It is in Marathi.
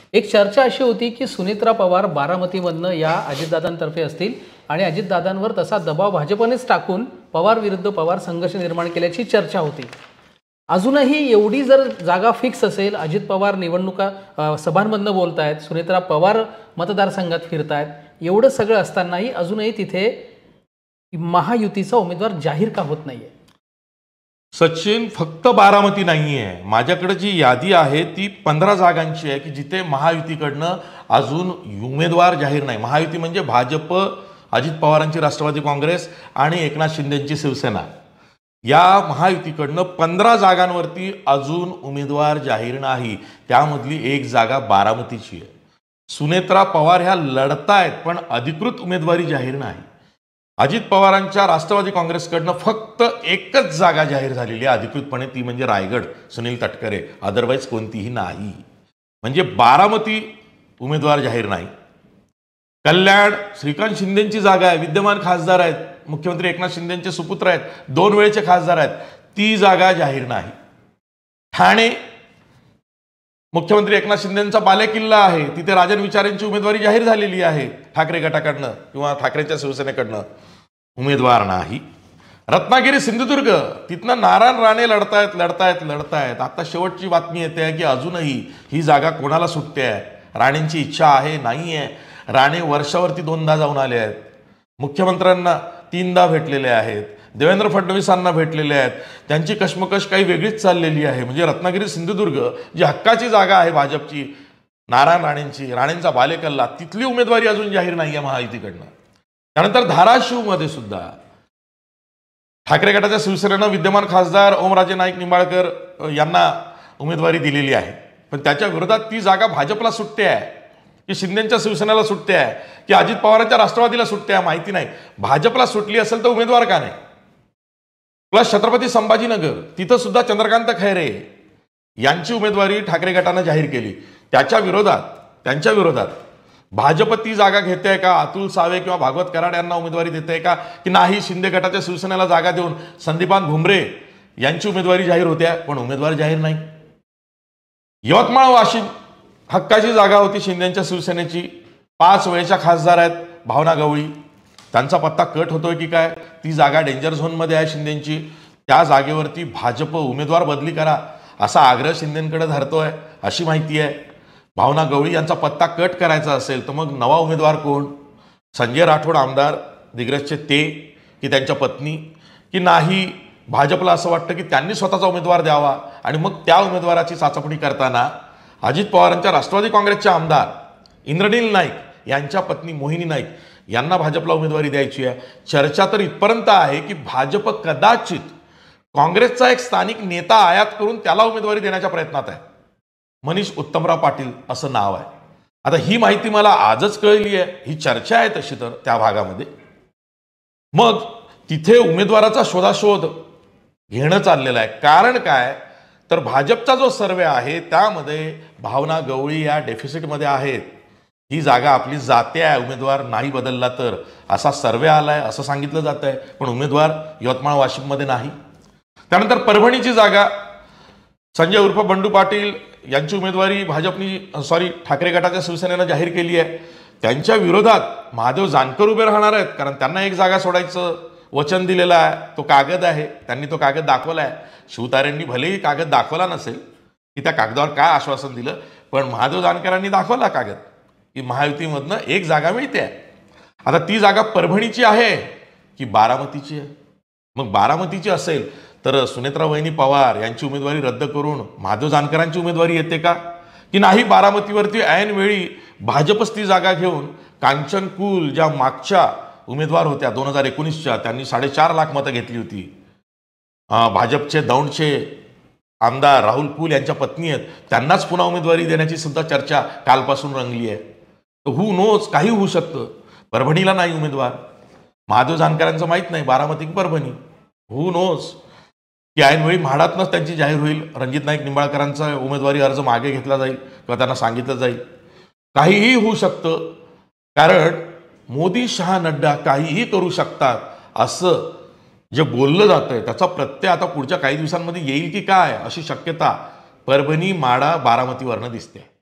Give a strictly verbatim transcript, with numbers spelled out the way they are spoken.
एक चर्चा अशी होती की सुनेत्रा पवार बारामतीमधनं या अजितदादांतर्फे असतील आणि अजितदादांवर तसा दबाव भाजपनेच टाकून पवार विरुद्ध पवार संघर्ष निर्माण केल्याची चर्चा होती। अजूनही एवढी जर जागा फिक्स असेल, अजित पवार निवडणुका सभांमधनं बोलतायत, सुनेत्रा पवार मतदारसंघात फिरतायत, एवढं सगळं असतानाही अजूनही तिथे महायुतीचा उमेदवार जाहीर का होत नाहीये? सचिन, फक्त बारामती नाहीये, माझ्याकडे जी यादी आहे ती पंधरा जागांची आहे की जिथे महायुतीकडनं अजून उमेदवार जाहीर नाही। महायुती म्हणजे भाजप, अजित पवारांची राष्ट्रवादी काँग्रेस आणि एकनाथ शिंदेंची शिवसेना, या महायुतीकडनं पंधरा जागांवरती अजून उमेदवार जाहीर नाही। त्यामधली एक जागा बारामतीची आहे। सुनेत्रा पवार ह्या लढतायत पण अधिकृत उमेदवारी जाहीर नाही। अजित पवारांच्या राष्ट्रवादी काँग्रेसकडनं फक्त एकच जागा जाहीर झालेली आहे अधिकृतपणे, ती म्हणजे रायगड, सुनील तटकरे, अदरवाईज कोणतीही नाही। म्हणजे बारामती उमेदवार जाहीर नाही। कल्याण, श्रीकांत शिंदेंची जागा आहे, विद्यमान खासदार आहेत, मुख्यमंत्री एकनाथ शिंदेंचे सुपुत्र आहेत, दोन वेळेचे खासदार आहेत, ती जागा जाहीर नाही। ठाणे, मुख्यमंत्री एकनाथ शिंदेंचा बालेकिल्ला आहे, तिथे राजन विचारेंची उमेदवारी जाहीर झालेली आहे ठाकरे गटाकडनं किंवा ठाकरेंच्या शिवसेनेकडनं, उमेदवार नाही। रत्नागिरी, सिंधुदुर्ग, तिथनं नारायण राणे लढतायत लढतायत लढतायत आता शेवटची बातमी येते आहे की अजूनही ही जागा कोणाला सुटते आहे। राणेंची इच्छा आहे, नाही आहे। राणे वर्षावरती दोनदा जाऊन आले आहेत, मुख्यमंत्र्यांना तीनदा भेटलेले आहेत, देवेंद्र फडणवीसांना भेटलेले आहेत, त्यांची कश्मकश काही वेगळीच चाललेली आहे। म्हणजे रत्नागिरी, सिंधुदुर्ग जी हक्काची जागा आहे भाजपची, नारायण राणेंची, राणेंचा बालेकिल्ला, तिथली उमेदवारी अजून जाहीर नाही आहे महायुतीकडनं। त्यानंतर धाराशिवमध्ये सुद्धा ठाकरे गटाच्या शिवसेनेनं विद्यमान खासदार ओमराजे नाईक निंबाळकर यांना उमेदवारी दिलेली आहे, पण त्याच्या विरोधात ती जागा भाजपला सुटते आहे की शिंदेंच्या शिवसेनेला सुटते आहे की अजित पवारांच्या राष्ट्रवादीला सुटते आहे माहिती नाही। भाजपला सुटली असेल तर उमेदवार का नाही? प्लस छत्रपती संभाजीनगर, तिथं सुद्धा चंद्रकांत खैरे यांची उमेदवारी ठाकरे गटानं जाहीर केली। त्याच्या विरोधात त्यांच्या विरोधात भाजप ती जागा घेते का? अतुल सावे किंवा भागवत कराड यांना उमेदवारी देते का की नाही? शिंदे गटाच्या शिवसेनेला जागा देऊन संदीपान भुमरे यांची उमेदवारी जाहीर होत्या, पण उमेदवार जाहीर नाही। यवतमाळ, वाशिम हक्काची जागा होती शिंदेंच्या शिवसेनेची, पाच वेळेच्या खासदार आहेत भावना गवळी, त्यांचा पत्ता कट होतोय की काय? ती जागा डेंजर झोनमध्ये आहे शिंदेंची, त्या जागेवरती भाजप उमेदवार बदली करा असा आग्रह शिंदेंकडे धरतोय अशी माहिती आहे। भावना गवळी यांचा पत्ता कट करायचा असेल तर मग नवा उमेदवार कोण? संजय राठोड आमदार दिग्रसचे, ते की त्यांच्या पत्नी, की नाही भाजपला असं वाटतं की त्यांनी स्वतःचा उमेदवार द्यावा आणि मग त्या उमेदवाराची चाचपणी करताना अजित पवारांच्या राष्ट्रवादी काँग्रेसचे आमदार इंद्रनील नाईक यांच्या पत्नी मोहिनी नाईक यांना भाजपला उमेदवारी द्यायची आहे। चर्चा तर इथपर्यंत आहे की भाजप कदाचित काँग्रेसचा एक स्थानिक नेता आयात करून त्याला उमेदवारी देण्याच्या प्रयत्नात आहे। मनीष उत्तमराव पाटील असं नाव आहे। आता ही माहिती मला आजच कळली आहे, ही चर्चा आहे तशी तर त्या भागामध्ये। मग तिथे उमेदवाराचा शोधाशोध घेणं चाललेलं आहे। कारण काय तर भाजपचा जो सर्वे आहे त्यामध्ये भावना गवळी या डेफिसिटमध्ये आहेत, ही जागा आपली जाते आहे उमेदवार नाही बदलला तर, असा सर्वे आलाय असं सांगितलं जात आहे, पण उमेदवार यवतमाळ, वाशिममध्ये नाही। त्यानंतर परभणीची जागा संजय उर्फ बंडू पाटील यांची उमेदवारी भाजपनी सॉरी ठाकरे गटाच्या शिवसेनेनं जाहीर केली आहे। त्यांच्या विरोधात महादेव जानकर उभे राहणार आहेत, कारण त्यांना एक जागा सोडायचं वचन दिलेलं आहे, तो कागद आहे, त्यांनी तो कागद दाखवला आहे। शिवतारेंनी भलेही कागद दाखवला नसेल की त्या कागदावर काय आश्वासन दिलं, पण महादेव जानकरांनी दाखवला कागद की महायुतीमधनं एक जागा मिळते। आता ती जागा परभणीची आहे की बारामतीची आहे? मग बारामतीची असेल तर सुनेत्रा वहिनी पवार यांची उमेदवारी रद्द करून महादेव जानकरांची उमेदवारी येते का? की नाही बारामतीवरती ऐन वेळी भाजपच ती जागा घेऊन कांचन कुल ज्या मागच्या उमेदवार होत्या दोन हजार एकोणीसच्या, त्यांनी साडेचार लाख मतं घेतली होती, भाजपचे दौंडचे आमदार राहुल कुल यांच्या पत्नी आहेत, त्यांनाच पुन्हा उमेदवारी देण्याची सुद्धा चर्चा कालपासून रंगली आहे। तर हू नोज, काही होऊ शकतं। परभणीला नाही उमेदवार, महादेव जानकरांचं माहीत नाही बारामती की परभणी, हू नोज की ऐनवेळी म्हाडातनंच त्यांची जाहीर होईल, रणजित नाईक निंबाळकरांचा उमेदवारी अर्ज मागे घेतला जाईल किंवा त्यांना सांगितलं जाईल, काहीही होऊ शकतं। कारण मोदी, शहा, नड्डा काहीही करू शकतात असं जे बोललं जातंय त्याचा प्रत्यय आता पुढच्या काही दिवसांमध्ये येईल की काय अशी शक्यता परभणी, माढा, बारामतीवरनं दिसते।